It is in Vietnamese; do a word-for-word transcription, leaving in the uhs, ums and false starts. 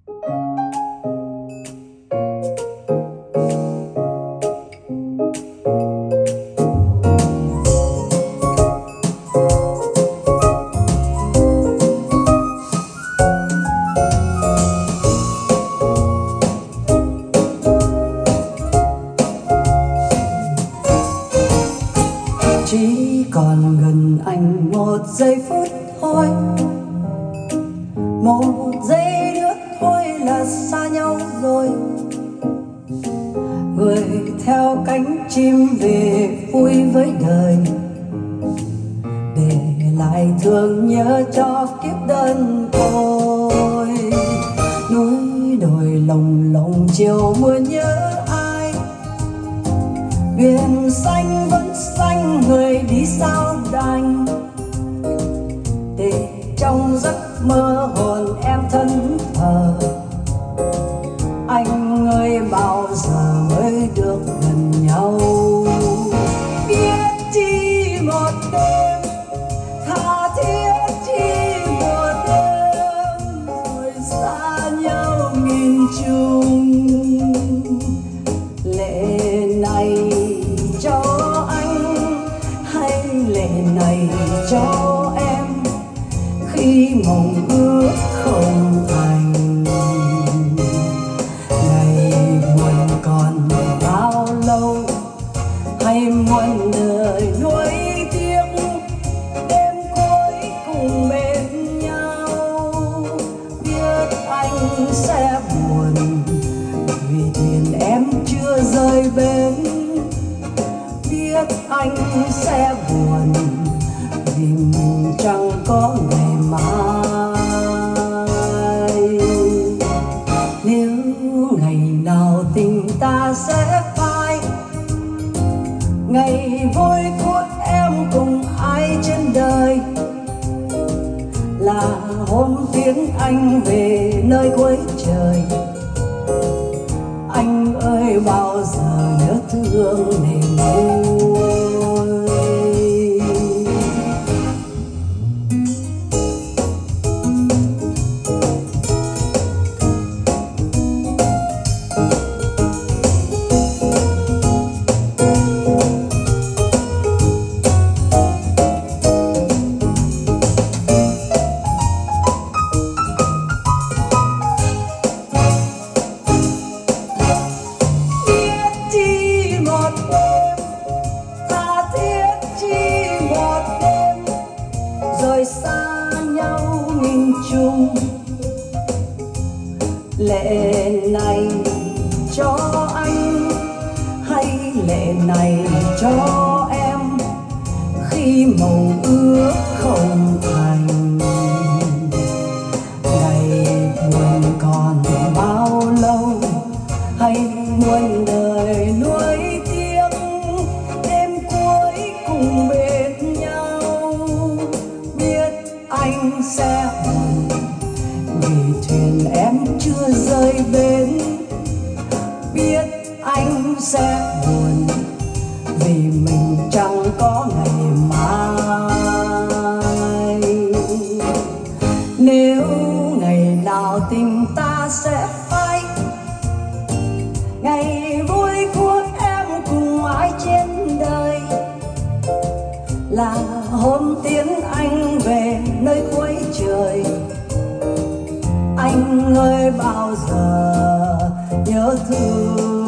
Chỉ còn gần anh một giây phút thôi, một giây nữa thôi là xa nhau rồi. Người theo cánh chim về vui với đời, để lại thương nhớ cho kiếp đơn côi. Núi đồi lồng lộng chiều mưa nhớ ai, biển xanh vẫn xanh người đi sao đành. Để trong giấc mơ hồn em thân thờ, anh ơi bao giờ mới được gần nhau. Biết chi một đêm tha thiết, chi một đêm rồi xa nhau nghìn trùng. Lệ này cho anh hay lệ này cho em, khi mộng ước không thành. Ngày buồn còn bao lâu, hay muôn đời nuối tiếc, đêm cuối cùng bên nhau. Biết anh sẽ buồn vì thuyền em chưa rời bến, biết anh sẽ buồn vì mình chẳng có ngày mai. Nếu ngày nào tình ta sẽ phai, ngày vui của em cùng ai trên đời, là hôm tiễn anh về nơi cuối trời. Anh ơi bao giờ nhớ thương để nguôi. Rồi xa nhau nghìn trùng. Lệ này cho anh hay lệ này cho em, khi mộng ước không thành. Ngày buồn còn bao lâu, hay muôn đời nuối tiếc, đêm cuối cùng bên nhau. Biết anh sẽ buồn vì thuyền em chưa rời bến, biết anh sẽ buồn vì mình chẳng có ngày mai. Nếu ngày nào tình ta sẽ phai, ngày vui của em cùng ai trên đời, là hôm tiễn anh về nơi cuối trời. Anh ơi bao giờ nhớ thương